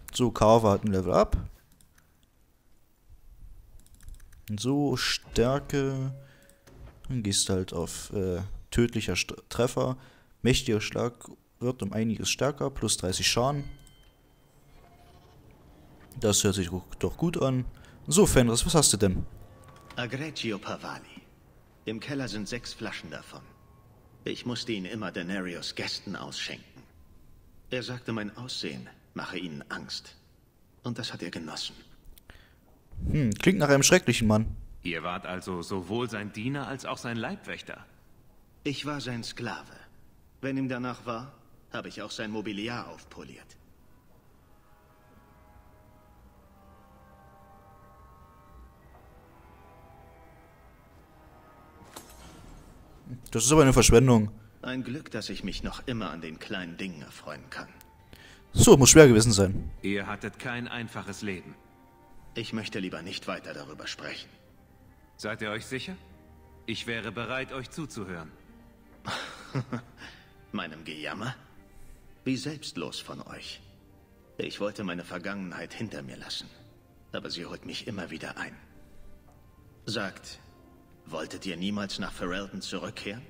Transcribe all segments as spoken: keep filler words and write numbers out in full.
So, Carver hat ein Level Up. So, Stärke. Dann gehst du halt auf äh, tödlicher St Treffer. Mächtiger Schlag wird um einiges stärker. Plus dreißig Schaden. Das hört sich doch gut an. So, Fenris, was hast du denn? Agregio Pavali. Im Keller sind sechs Flaschen davon. Ich musste ihn immer Denarios Gästen ausschenken. Er sagte, mein Aussehen mache ihnen Angst. Und das hat er genossen. Hm, klingt nach einem schrecklichen Mann. Ihr wart also sowohl sein Diener als auch sein Leibwächter. Ich war sein Sklave. Wenn ihm danach war, habe ich auch sein Mobiliar aufpoliert. Das ist aber eine Verschwendung. Ein Glück, dass ich mich noch immer an den kleinen Dingen erfreuen kann. So, muss schwer gewesen sein. Ihr hattet kein einfaches Leben. Ich möchte lieber nicht weiter darüber sprechen. Seid ihr euch sicher? Ich wäre bereit, euch zuzuhören. Meinem Gejammer? Wie selbstlos von euch. Ich wollte meine Vergangenheit hinter mir lassen, aber sie holt mich immer wieder ein. Sagt, wolltet ihr niemals nach Ferelden zurückkehren?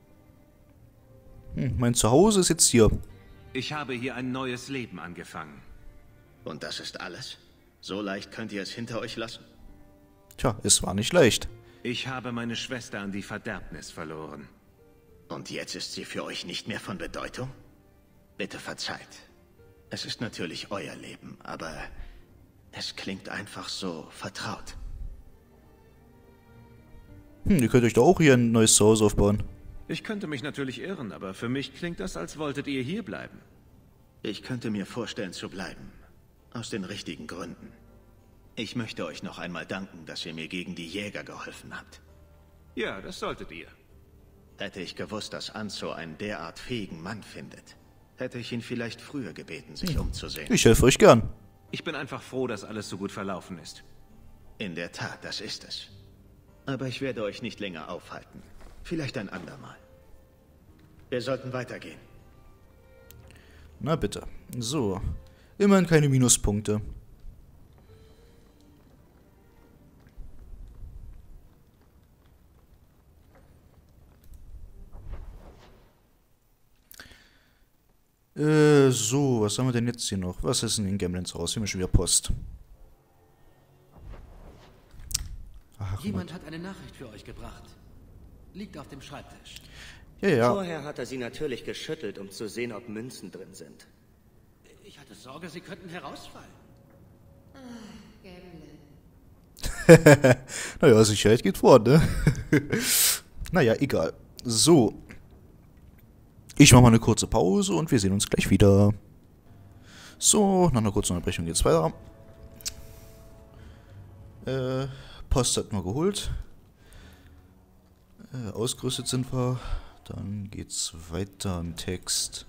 Hm, mein Zuhause ist jetzt hier. Ich habe hier ein neues Leben angefangen. Und das ist alles? So leicht könnt ihr es hinter euch lassen? Tja, es war nicht leicht. Ich habe meine Schwester an die Verderbnis verloren. Und jetzt ist sie für euch nicht mehr von Bedeutung? Bitte verzeiht. Es ist natürlich euer Leben, aber es klingt einfach so vertraut. Hm, ihr könnt euch doch auch hier ein neues Zuhause aufbauen. Ich könnte mich natürlich irren, aber für mich klingt das, als wolltet ihr hier bleiben. Ich könnte mir vorstellen zu bleiben. Aus den richtigen Gründen. Ich möchte euch noch einmal danken, dass ihr mir gegen die Jäger geholfen habt. Ja, das solltet ihr. Hätte ich gewusst, dass Anzo einen derart fähigen Mann findet, hätte ich ihn vielleicht früher gebeten, sich umzusehen. Ich helfe euch gern. Ich bin einfach froh, dass alles so gut verlaufen ist. In der Tat, das ist es. Aber ich werde euch nicht länger aufhalten. Vielleicht ein andermal. Wir sollten weitergehen. Na bitte. So. Immerhin keine Minuspunkte. Äh, so, was haben wir denn jetzt hier noch? Was ist denn in Gemlins raus? Hier haben wir schon wieder Post. Ach, Jemand hat eine Nachricht für euch gebracht. Liegt auf dem Schreibtisch. ja, ja. Vorher hat er sie natürlich geschüttelt, um zu sehen, ob Münzen drin sind. Ich hatte Sorge, sie könnten herausfallen. Naja, Sicherheit geht vor, ne? Naja, egal. So. Ich mache mal eine kurze Pause und wir sehen uns gleich wieder. So, nach einer kurzen Unterbrechung geht's weiter. Äh, Post hatten wir geholt. Äh, ausgerüstet sind wir. Dann geht's weiter im Text.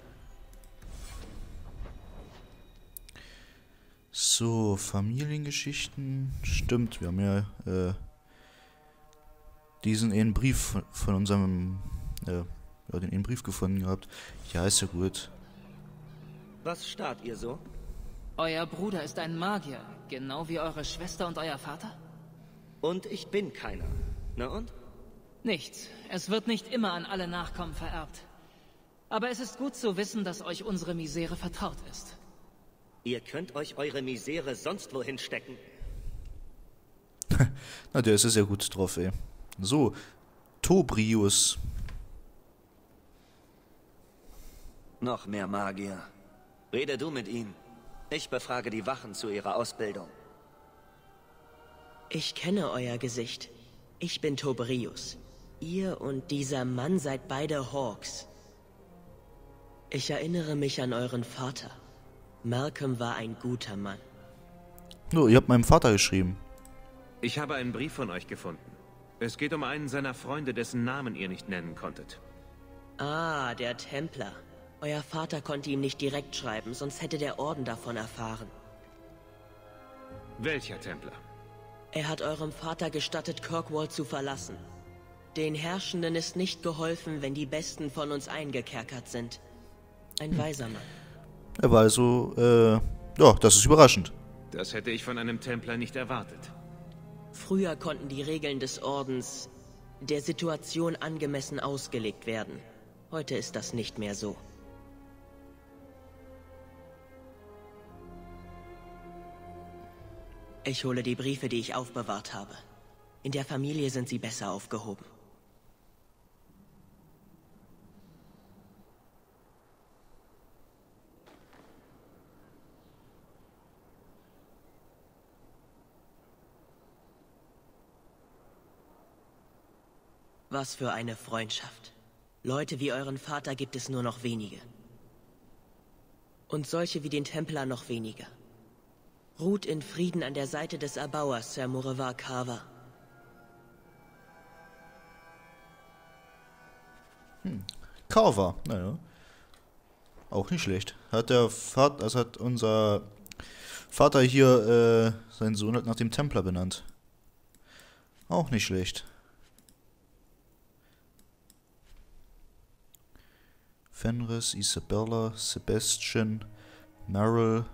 So, Familiengeschichten. Stimmt, wir haben ja äh, diesen einen Brief von, von unserem, äh, ja, den einen Brief gefunden gehabt. Ja, ist ja gut. Was starrt ihr so? Euer Bruder ist ein Magier, genau wie eure Schwester und euer Vater? Und ich bin keiner. Na und? Nichts. Es wird nicht immer an alle Nachkommen vererbt. Aber es ist gut zu wissen, dass euch unsere Misere vertraut ist. Ihr könnt euch eure Misere sonst wohin stecken. Na, der ist ja sehr gut drauf, ey. So, Tobrius. Noch mehr Magier. Rede du mit ihnen. Ich befrage die Wachen zu ihrer Ausbildung. Ich kenne euer Gesicht. Ich bin Tobrius. Ihr und dieser Mann seid beide Hawks. Ich erinnere mich an euren Vater. Malcolm war ein guter Mann. So, ihr habt meinem Vater geschrieben. Ich habe einen Brief von euch gefunden. Es geht um einen seiner Freunde, dessen Namen ihr nicht nennen konntet. Ah, der Templer. Euer Vater konnte ihm nicht direkt schreiben, sonst hätte der Orden davon erfahren. Welcher Templer? Er hat eurem Vater gestattet, Kirkwall zu verlassen. Den Herrschenden ist nicht geholfen, wenn die Besten von uns eingekerkert sind. Ein weiser Mann. Er war also, äh, Ja, das ist überraschend. Das hätte ich von einem Templer nicht erwartet. Früher konnten die Regeln des Ordens der Situation angemessen ausgelegt werden. Heute ist das nicht mehr so. Ich hole die Briefe, die ich aufbewahrt habe. In der Familie sind sie besser aufgehoben. Was für eine Freundschaft. Leute wie euren Vater gibt es nur noch wenige. Und solche wie den Templer noch weniger. Ruht in Frieden an der Seite des Erbauers, Sir Morivar Carver. Hm. Carver, naja. Auch nicht schlecht. Hat der Vater, also hat unser Vater hier äh, seinen Sohn halt nach dem Templer benannt. Auch nicht schlecht. Fenris, Isabella, Sebastian, Meryl.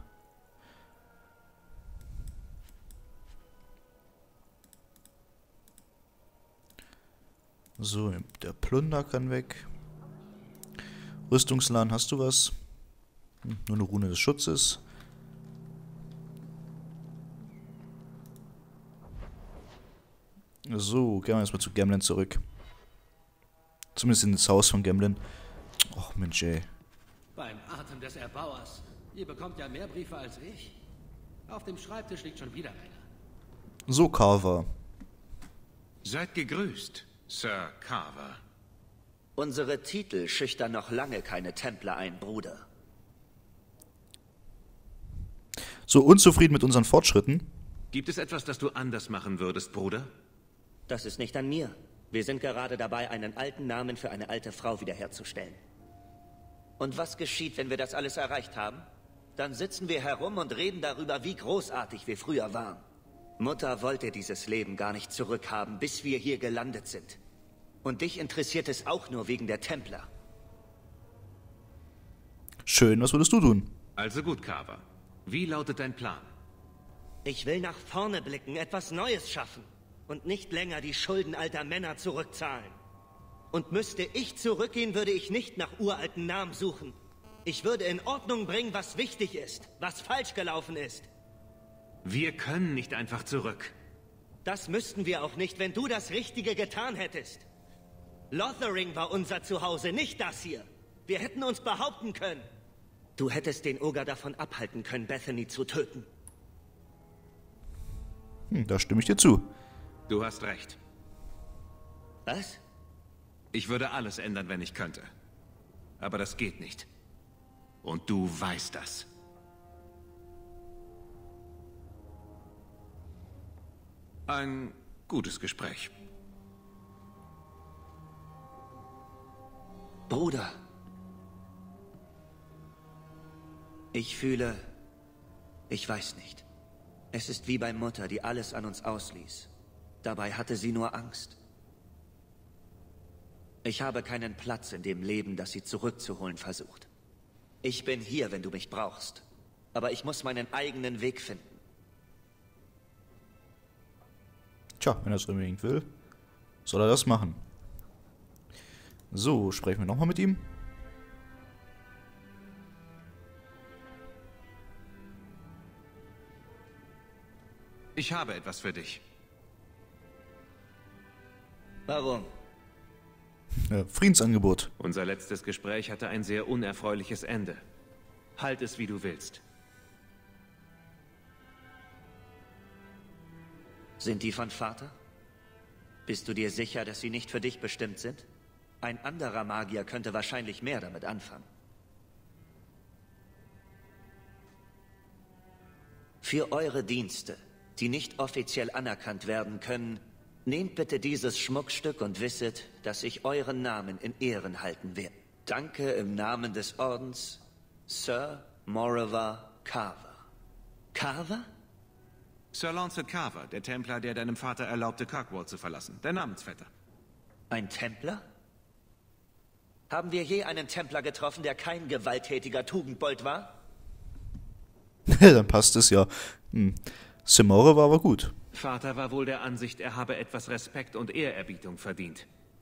So, der Plunder kann weg. Rüstungsladen, hast du was? Hm, nur eine Rune des Schutzes. So, gehen wir erstmal zu Gamlen zurück. Zumindest in das Haus von Gamlen. Och Mensch, ey. Beim Atem des Erbauers. Ihr bekommt ja mehr Briefe als ich. Auf dem Schreibtisch liegt schon wieder einer. So, Carver. Seid gegrüßt, Sir Carver. Unsere Titel schüchtern noch lange keine Templer ein, Bruder. So unzufrieden mit unseren Fortschritten? Gibt es etwas, das du anders machen würdest, Bruder? Das ist nicht an mir. Wir sind gerade dabei, einen alten Namen für eine alte Frau wiederherzustellen. Und was geschieht, wenn wir das alles erreicht haben? Dann sitzen wir herum und reden darüber, wie großartig wir früher waren. Mutter wollte dieses Leben gar nicht zurückhaben, bis wir hier gelandet sind. Und dich interessiert es auch nur wegen der Templer. Schön, was würdest du tun? Also gut, Carver. Wie lautet dein Plan? Ich will nach vorne blicken, etwas Neues schaffen. Und nicht länger die Schulden alter Männer zurückzahlen. Und müsste ich zurückgehen, würde ich nicht nach uralten Namen suchen. Ich würde in Ordnung bringen, was wichtig ist, was falsch gelaufen ist. Wir können nicht einfach zurück. Das müssten wir auch nicht, wenn du das Richtige getan hättest. Lothering war unser Zuhause, nicht das hier. Wir hätten uns behaupten können. Du hättest den Oger davon abhalten können, Bethany zu töten. Hm, da stimme ich dir zu. Du hast recht. Was? Ich würde alles ändern, wenn ich könnte. Aber das geht nicht. Und du weißt das. Ein gutes Gespräch. Bruder. Ich fühle... Ich weiß nicht. Es ist wie bei Mutter, die alles an uns ausließ. Dabei hatte sie nur Angst. Ich habe keinen Platz in dem Leben, das sie zurückzuholen versucht. Ich bin hier, wenn du mich brauchst. Aber ich muss meinen eigenen Weg finden. Tja, wenn er es unbedingt will, soll er das machen. So, sprechen wir nochmal mit ihm. Ich habe etwas für dich. Warum? Ja, Friedensangebot. Unser letztes Gespräch hatte ein sehr unerfreuliches Ende. Halt es, wie du willst. Sind die von Vater? Bist du dir sicher, dass sie nicht für dich bestimmt sind? Ein anderer Magier könnte wahrscheinlich mehr damit anfangen. Für eure Dienste, die nicht offiziell anerkannt werden können, nehmt bitte dieses Schmuckstück und wisset, dass ich euren Namen in Ehren halten werde. Danke im Namen des Ordens, Sir Morivar Carver. Carver? Sir Lancet Carver, der Templer, der deinem Vater erlaubte, Kirkwall zu verlassen. Der Namensvetter. Ein Templer? Haben wir je einen Templer getroffen, der kein gewalttätiger Tugendbold war? Dann passt es ja. Hm. Simore war aber gut. Vater war wohl der Ansicht, er habe etwas Respekt und Ehrerbietung verdient.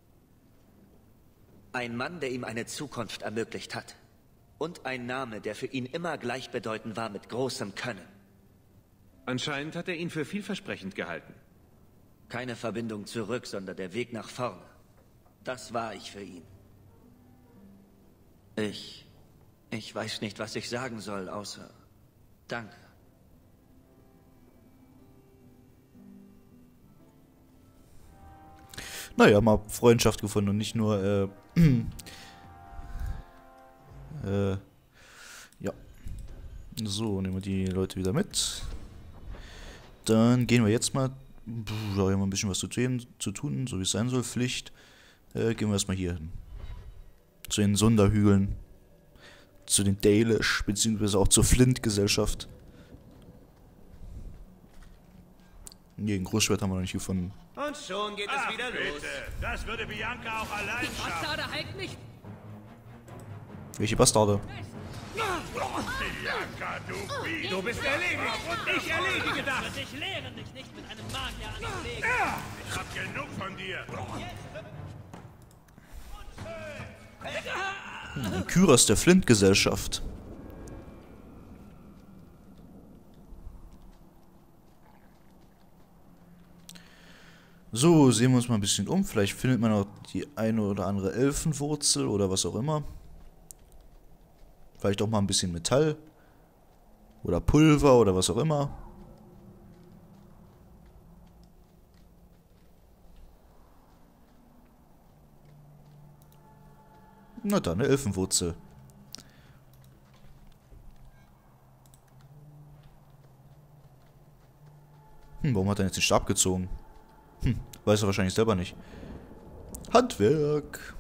Ein Mann, der ihm eine Zukunft ermöglicht hat. Und ein Name, der für ihn immer gleichbedeutend war mit großem Können. Anscheinend hat er ihn für vielversprechend gehalten. Keine Verbindung zurück, sondern der Weg nach vorne. Das war ich für ihn. Ich... Ich weiß nicht, was ich sagen soll, außer... Danke. Naja, mal Freundschaft gefunden und nicht nur, äh, äh, ja. So, nehmen wir die Leute wieder mit. Dann gehen wir jetzt mal, da haben wir ein bisschen was zu tun, zu tun, so wie es sein soll, Pflicht. Äh, gehen wir erstmal hier hin. Zu den Sonderhügeln. Zu den Dalish, beziehungsweise auch zur Flint-Gesellschaft. Nee, ein Großschwert haben wir noch nicht gefunden. Und schon geht Ach, es wieder bitte. los. Das würde Bianca auch allein schaffen. Bastarde, halt nicht! Welche Bastarde? Bianca, du Biest. Du bist erledigt! Ich erledige das! Ich lehre dich nicht mit einem Magier anzulegen. Ja, ich hab genug von dir. Ein Kyros der Flint-Gesellschaft. So, sehen wir uns mal ein bisschen um. Vielleicht findet man auch die eine oder andere Elfenwurzel oder was auch immer. Vielleicht auch mal ein bisschen Metall. Oder Pulver oder was auch immer. Na dann, eine Elfenwurzel. Hm, warum hat er jetzt den Stab gezogen? Hm, weiß er wahrscheinlich selber nicht. Handwerk.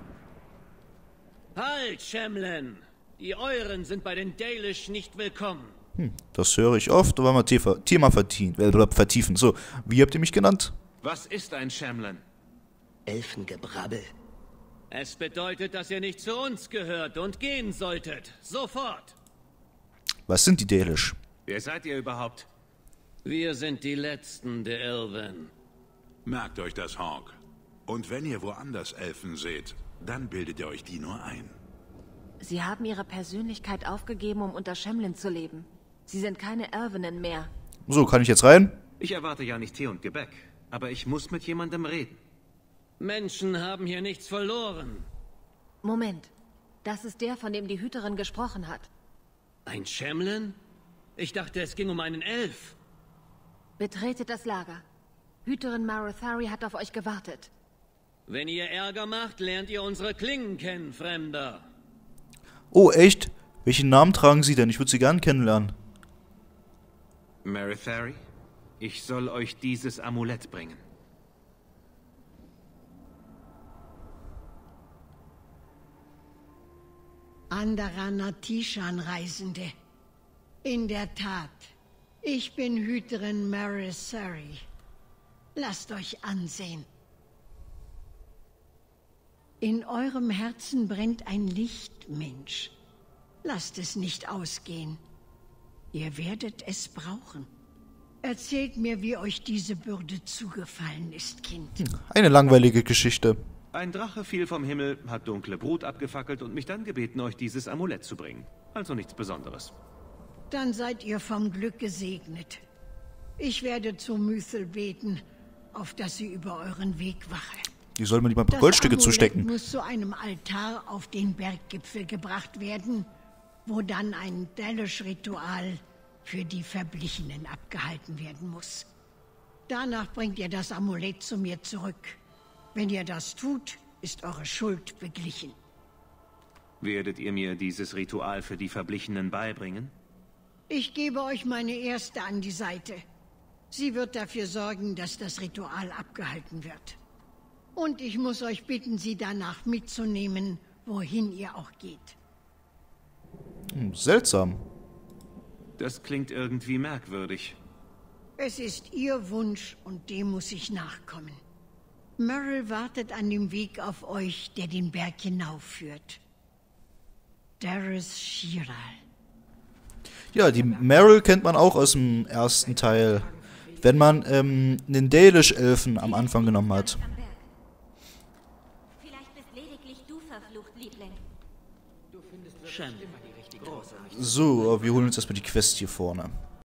Halt, Shamlen! Die Euren sind bei den Dalish nicht willkommen. Hm, das höre ich oft, aber mal tiefer, Thema vertiefen, äh, vertiefen. So, wie habt ihr mich genannt? Was ist ein Shamlen? Elfengebrabbel. Es bedeutet, dass ihr nicht zu uns gehört und gehen solltet. Sofort! Was sind die Dalish? Wer seid ihr überhaupt? Wir sind die Letzten der Elven. Merkt euch das, Hawk. Und wenn ihr woanders Elfen seht, dann bildet ihr euch die nur ein. Sie haben ihre Persönlichkeit aufgegeben, um unter Shamlen zu leben. Sie sind keine Elvenen mehr. So, kann ich jetzt rein? Ich erwarte ja nicht Tee und Gebäck, aber ich muss mit jemandem reden. Menschen haben hier nichts verloren. Moment. Das ist der, von dem die Hüterin gesprochen hat. Ein Shamlen? Ich dachte, es ging um einen Elf. Betretet das Lager. Hüterin Marothari hat auf euch gewartet. Wenn ihr Ärger macht, lernt ihr unsere Klingen kennen, Fremder. Oh, echt? Welchen Namen tragen sie denn? Ich würde sie gern kennenlernen. Marothari, ich soll euch dieses Amulett bringen. Andarana Tishan, Reisende. In der Tat, ich bin Hüterin Marothari. Lasst euch ansehen. In eurem Herzen brennt ein Licht, Mensch. Lasst es nicht ausgehen. Ihr werdet es brauchen. Erzählt mir, wie euch diese Bürde zugefallen ist, Kind. Eine langweilige Geschichte. Ein Drache fiel vom Himmel, hat dunkle Brut abgefackelt und mich dann gebeten, euch dieses Amulett zu bringen. Also nichts Besonderes. Dann seid ihr vom Glück gesegnet. Ich werde zu Mythel beten, auf dass sie über euren Weg wache. Die soll man lieber ein paar Das Goldstücke Amulett zustecken. muss zu einem Altar auf den Berggipfel gebracht werden, wo dann ein Dalish-Ritual für die Verblichenen abgehalten werden muss. Danach bringt ihr das Amulett zu mir zurück. Wenn ihr das tut, ist eure Schuld beglichen. Werdet ihr mir dieses Ritual für die Verblichenen beibringen? Ich gebe euch meine Erste an die Seite. Sie wird dafür sorgen, dass das Ritual abgehalten wird. Und ich muss euch bitten, sie danach mitzunehmen, wohin ihr auch geht. Hm, seltsam. Das klingt irgendwie merkwürdig. Es ist ihr Wunsch und dem muss ich nachkommen. Merrill wartet an dem Weg auf euch, der den Berg hinaufführt. Darius Shiral. Ja, die Meryl kennt man auch aus dem ersten Teil. Wenn man ähm, einen Dalish-Elfen am Anfang genommen hat. Vielleicht bist lediglich du verflucht, Liebling. Shem. So, wir holen uns erstmal die Quest hier vorne.